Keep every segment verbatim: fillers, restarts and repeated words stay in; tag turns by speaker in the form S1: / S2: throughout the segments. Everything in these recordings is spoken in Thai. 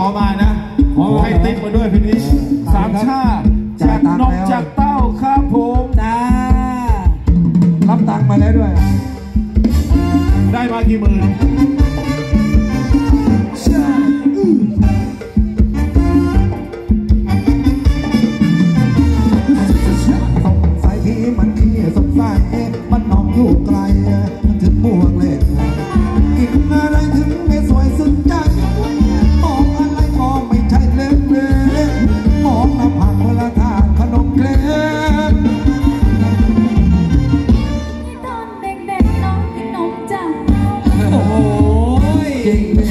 S1: มานะขอให้ติ๊กมาด้วยพี่นี้สามชาจากนกจากเต้าครับผมจ้า
S2: รับตังค์มาแล้วด้วย
S1: ได้มากี่หมื่น
S2: สายที่มันขี้สงสัยมันนองอยู่ไกลถึงบวกเล็กกินอะไรถึงไม่สวยซึ้งใจมองอะไรก็ไม่ใช่เล่นเล่นมองหน้าผากคนละทางขนมเกล็ด
S3: ตอนเด็กๆน้องกินนมจาก
S2: โอ้ยจริงเลย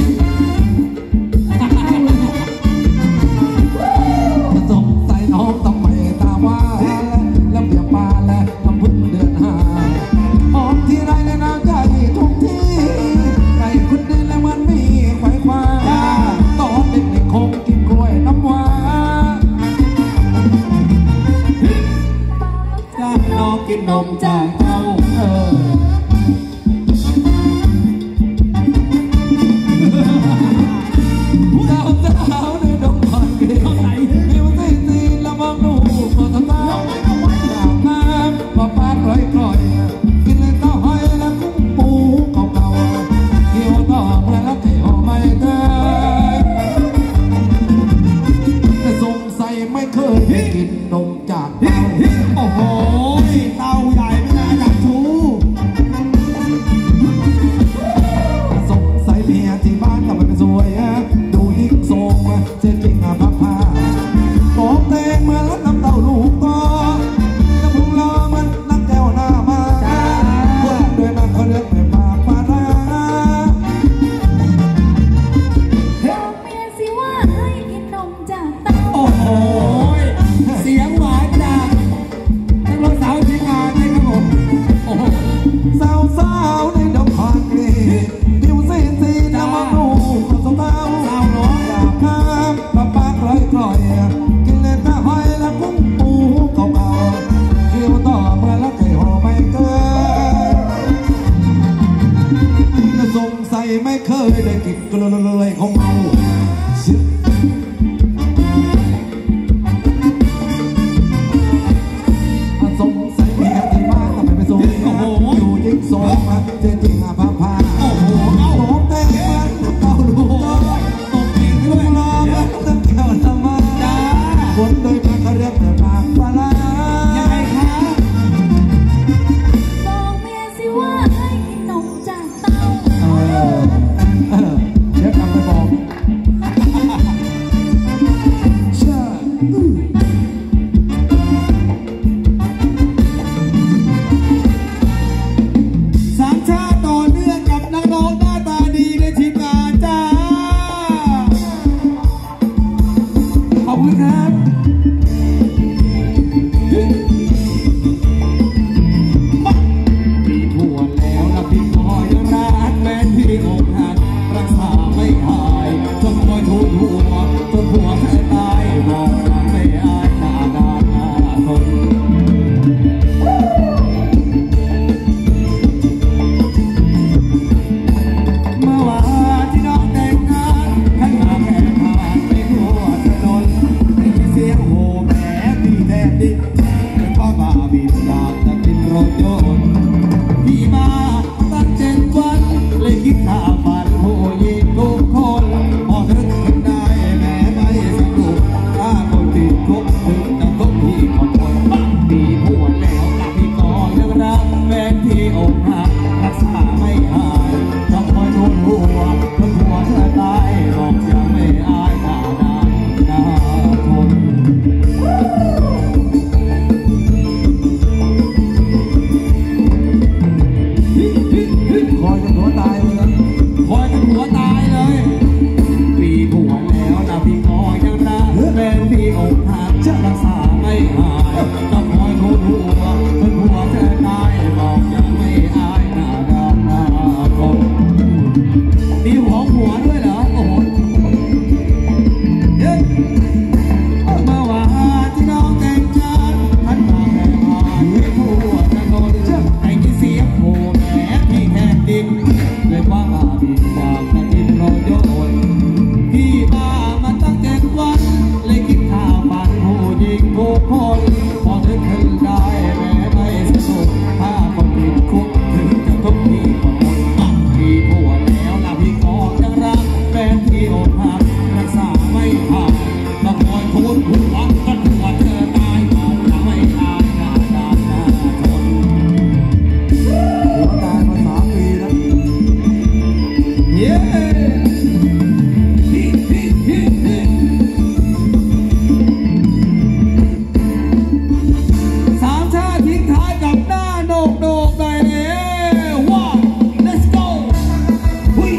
S2: สงสัยน้องต้องไม่ตาว่าแล้วเบียบปาและลำพึ่งเดือนห้าหอมที่ไรและน้ำใจทุกที่ใครคนเดียวแล้วมันมีไฟฟ้าตอนเด็กๆคงกินกล้วยน้ำว้าจ้าน้องกินนมจากเต้าเออเจ้าเจ้าในดงคอนกรีตมิวสิกซีละมองดูพอสตาร์อยากน้ำปลาปลากร่อยกร่อยกินเลยเต้าหอยและกุ้งปูเก่าๆเกี่ยวต่อเมื่อแล้วที่ห่อไม่เกินแต่สงสัยไม่เคยได้กินนมจากเต้าโอ้โหเต้าใหญ่ไม่น่าจับชูสงสัยเมียที่บ้านทำไมเป็นสวยดูยิ่งทรงเจ๊จริงอ่ะพับผ้าโกบเตงมาแล้วน้ำเต้าลูกก็น้ำพุงล้อมันนักแก้วหน้ามาคนด้วยมันเขาเลือกไม่ปากปารา
S3: บอกเมียสิว่าให้กินนมจากเต้า
S2: โอ้โหเสียงหวานจากนักร้องสาวทีมงานนี่ครับผมโอ้โหสาวสาวในดงคอนกรีตมิวสิกซีน้ำมันลูกของสาวสาวน้องอยากน้ำปลาปลากร่อยกร่อยกินเลยตาหอยและกุ้งปูเก่าๆเกี่ยวต่อเมื่อแล้วไก่ห่อไม่เกินสงสัยไม่เคยได้กินก็เลยของเมาสงสัยเมียที่บ้านทำไมไปส่งอยู่ยิ่งส่งเจ๊จริงอ่ะพับผ้าโอ้โหเอาโหเต้นมันเต้าลูกตกเองด้วยรอมันตั้งแถวธรรมดาคนโดยมันเขาเรียกแต่ปากปลายังไงคะ
S3: บอกเมียสิว่าให้กินนมจากเต้า
S2: เดี๋ยวกลับไปบอกเชื่อสามชาต่อเนื่องกับนักร้องหน้าตาดีในทีมงานจ้าขอบคุณครับมีผัวแล้วนะพี่ก็ยังรักแฟนพี่อกหักรักษาไม่หายจนคอยทุกหัวจนผัวเธอตายบอกรักไม่อายหน้าด้านหน้าทนเมื่อวานที่น้องแต่งงานขันหมากแผ่ผ่านไปทั่วถนนได้ยินเสียงโห่แม่ตีแทบดิ้นเป็นพ่อบ้าบินจากตะกินรถยนต์พี่มาตั้งเจ็ดวันเลยคิดข่าวฝันผู้หญิงทุกคนพอนึกขึ้นได้แม่ไม่สนุกถ้าคนติดคุกถึงจะทุกพี่ขอทนมีผัวแล้วแต่พี่ก็ยังรักแฟนพี่อกหักรักษาไม่หายต้องคอยทุนหัวจนหัวเธอตายบอกยังไม่อายหน้าด้านหน้าทนคนพอถึงขึ้นได้แม้ไม่สนุกถ้าคนติดคุกถึงจะทุกทีก็หมดบางทีผัวแล้วนะพี่ก็ยังรักแฟนที่อกหักรักษาไม่ผ่านต้องคอยทุนหัวก็หัวเธอตายเอาละไม่อายหน้าด้านหน้าทนหัวตายมาสามปีแล้วเย้สามชาติทิ้งท้ายกับหน้าโหนกโหนกหน่อยเลยว้าว let's go หุ้ย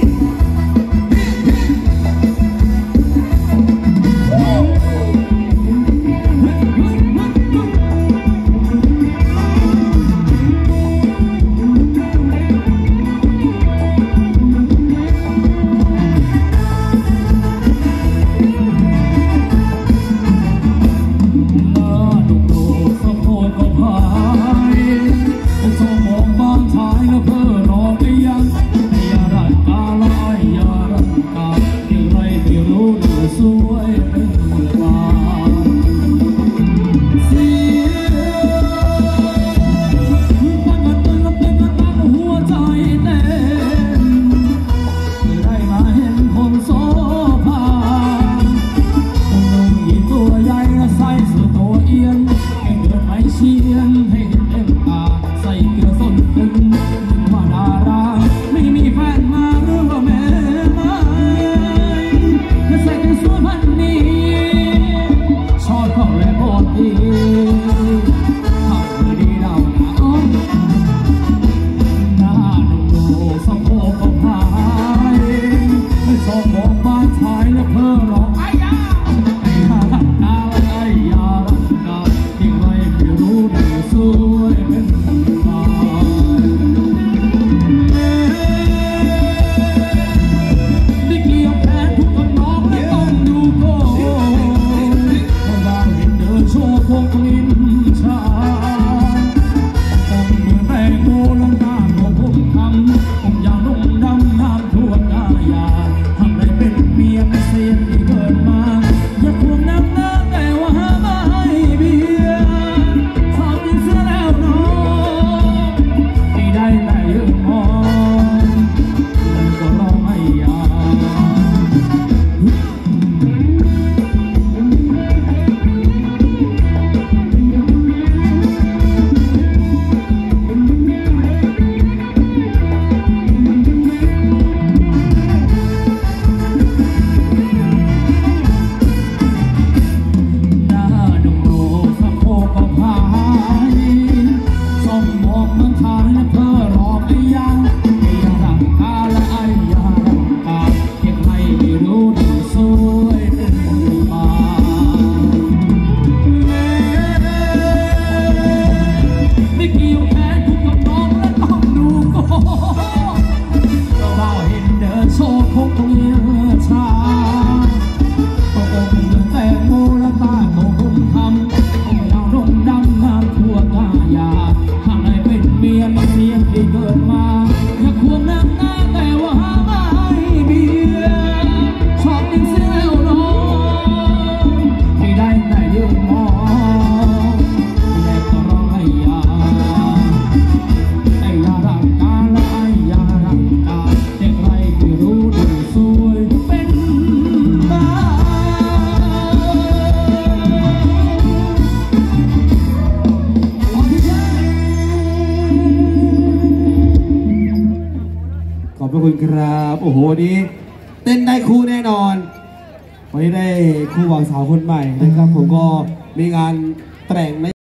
S2: ขอบพระคุณครับโอ้โหนี้เต้นได้คู่แน่นอนวันนี้ได้คู่บ่าวสาวคนใหม่นะครับผมก็มีงานแต่ง